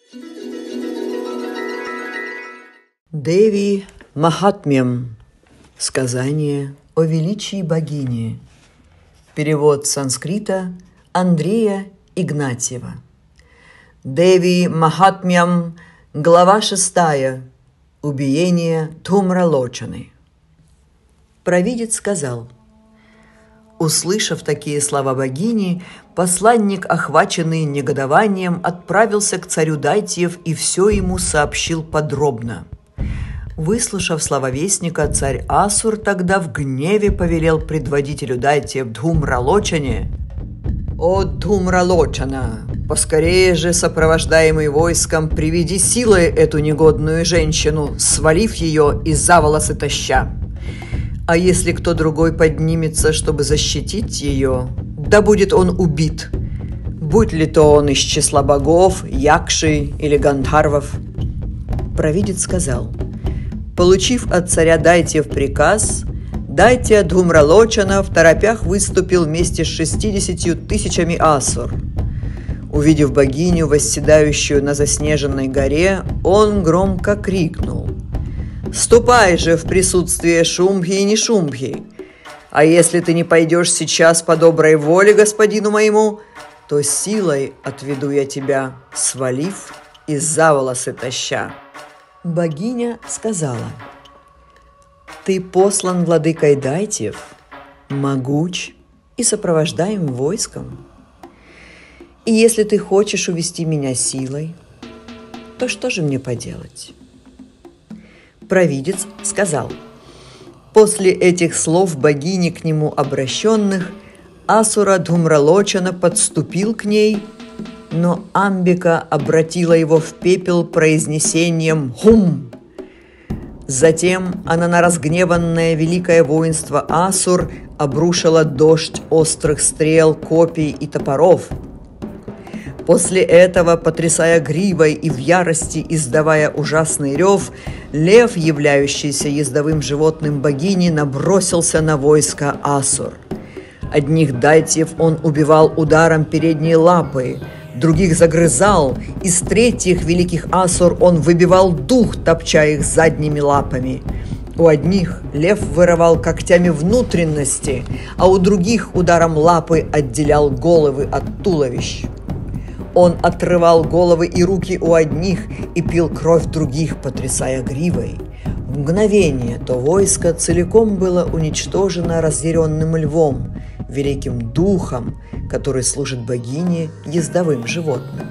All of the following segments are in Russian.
Деви Махатмьям. Сказание о величии богини. Перевод с санскрита Андрея Игнатьева. Деви Махатмьям, глава 6. Убиение Дхумралочаны. Провидец сказал: услышав такие слова богини, посланник, охваченный негодованием, отправился к царю Дайтьев и все ему сообщил подробно. Выслушав слова вестника, царь Асур тогда в гневе повелел предводителю Дайтьев Дхумралочане: «О, Дхумралочана, поскорее же, сопровождаемый войском, приведи силой эту негодную женщину, свалив ее и за волосы таща. А если кто другой поднимется, чтобы защитить ее, да будет он убит, будь ли то он из числа богов, якшей или гандхарвов». Провидец сказал: получив от царя Дайтьев приказ, Дайтья Дхумралочана в торопях выступил вместе с 60 000 асур. Увидев богиню, восседающую на заснеженной горе, он громко крикнул: «Ступай же в присутствие Шумбхи и Нишумбхи! А если ты не пойдешь сейчас по доброй воле господину моему, то силой отведу я тебя, свалив и за волосы таща». Богиня сказала: «Ты послан владыкой Дайтьев, могуч и сопровождаем войском. И если ты хочешь увести меня силой, то что же мне поделать?» Провидец сказал: после этих слов богини к нему обращенных, Асура Дхумралочана подступил к ней, но Амбика обратила его в пепел произнесением «Хум». Затем она на разгневанное великое воинство асур обрушила дождь острых стрел, копий и топоров. После этого, потрясая гривой и в ярости издавая ужасный рев, лев, являющийся ездовым животным богини, набросился на войско асур. Одних дайтьев он убивал ударом передней лапы, других загрызал, из третьих великих асур он выбивал дух, топча их задними лапами. У одних лев вырывал когтями внутренности, а у других ударом лапы отделял головы от туловищ. Он отрывал головы и руки у одних и пил кровь других, потрясая гривой. В мгновение то войско целиком было уничтожено разъяренным львом, великим духом, который служит богине ездовым животным.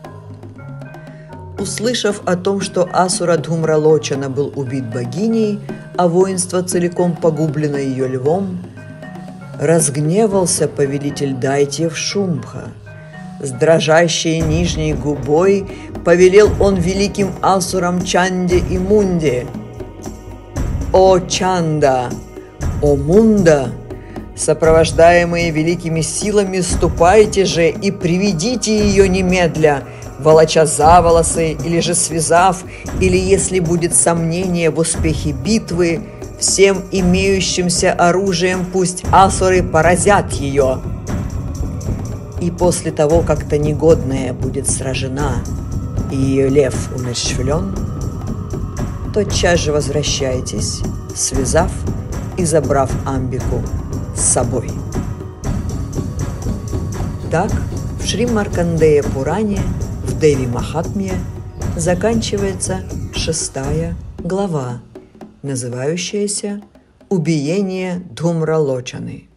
Услышав о том, что Асура Дхумралочана был убит богиней, а воинство целиком погублено ее львом, разгневался повелитель Дайтьев Шумбха. С дрожащей нижней губой повелел он великим асурам Чанде и Мунде: «О Чанда! О Мунда! Сопровождаемые великими силами, ступайте же и приведите ее немедля, волоча за волосы или же связав, или, если будет сомнение в успехе битвы, всем имеющимся оружием пусть асуры поразят ее. И после того, как та негодная будет сражена и ее лев умерщвлен, тотчас же возвращайтесь, связав и забрав Амбику с собой». Так в Шри-Маркандея Пуране в Деви Махатмье заканчивается 6 глава, называющаяся «Убиение Дхумралочаны».